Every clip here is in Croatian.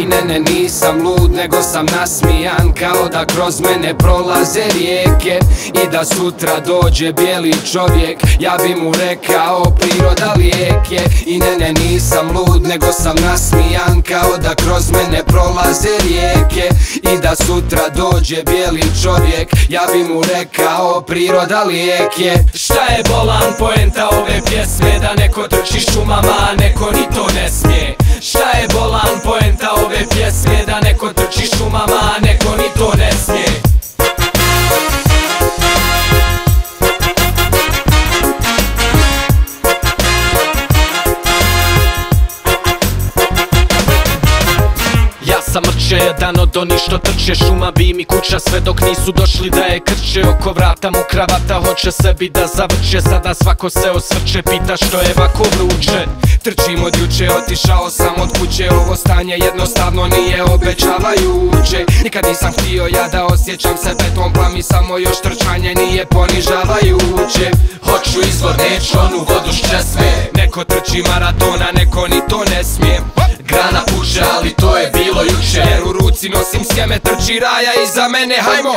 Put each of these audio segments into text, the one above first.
I ne, nisam lud, nego sam nasmijan, kao da kroz mene prolaze rijeke. I da sutra dođe bijeli čovjek, ja bi mu rekao priroda lijek je. I ne, nisam lud, nego sam nasmijan, kao da kroz mene prolaze rijeke. I da sutra dođe bijeli čovjek, ja bi mu rekao priroda lijek je. Šta je bolan poenta ove pjesme, da neko trči šumama, a neko ni to ne smije. Šta je bolan poenta ove pjesme, da neko trči šumama, a neko ni to ne smije. Sam mrče jedan od onih što trče, šuma bi mi kuća sve dok nisu došli da je krče. Oko vrata mu kravata hoće sebi da zavrće, sada svako se osvrće, pita što je ovako vruće. Trčim od juče, otišao sam od kuće, ovo stanje jednostavno nije obećavajuće. Nikad nisam htio ja da osjećam se beton, pa mi samo još trčanje nije ponižavajuće. Hoću izvor, neću onu vodu s česme, neko trči maratona, neko ni to ne smije. Grana puše, ali to je bilo juče, jer u ruci nosim sjeme, trči raja iza mene, hajmo!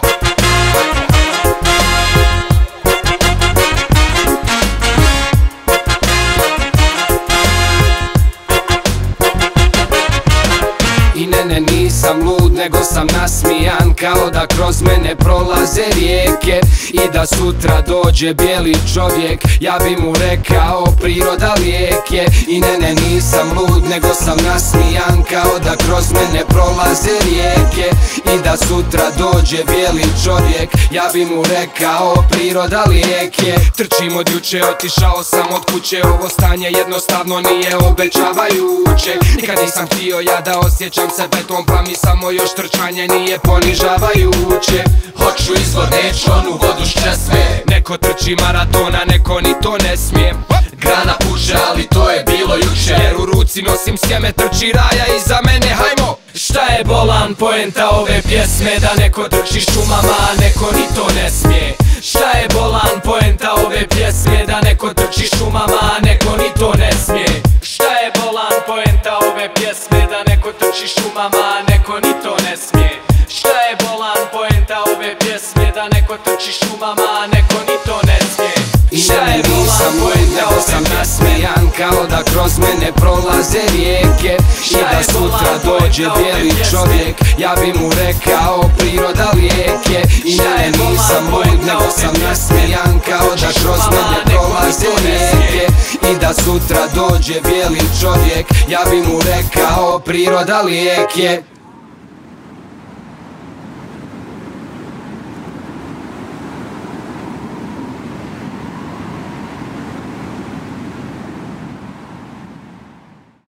I ne, nisam lud, nego sam nasmijan, kao da kroz mene prolaze rijeke. I da sutra dođe bijeli čovjek, ja bi mu rekao priroda lijek je. I ne, nisam lud, nego sam nasmijan, kao da kroz mene prolaze rijeke. I da sutra dođe bijeli čovjek, ja bi mu rekao priroda lijek je. Trčim od juče, otišao sam od kuće, ovo stanje jednostavno nije obećavajuće. Nikad nisam htio ja da osjećam se beton, pa mi samo još trčanje nije ponižavajuće. Hoću izvor, neću onu vodu s česme, neko trči maratona, neko ni to ne smije. Grana puše, ali to je bilo juče, jer u ruci nosim sjeme, trči raja iza mene, hajmo! Šta je bolan poenta ove pjesme, da neko trči šumama, a neko ni to ne smije. Šta je bolan poenta ove pjesme, da neko trči šumama, a neko ni to ne smije. Šta je bolan poenta ove pjesme, da neko trči šumama, a neko ni to ne smije. Šta je bolan poenta ove pjesme, da neko trči šumama, a neko ni to ne smije. I ne, nisam lud, nego sam nasmijan, kao da kroz mene prolaze rijeke. I da sutra dođe bijeli čovjek, ja bi mu rekao priroda lijek je. I ne, nisam lud, nego sam nasmijan, kao da kroz mene prolaze rijeke. I da sutra dođe bijeli čovjek, ja bi mu rekao priroda lijek je.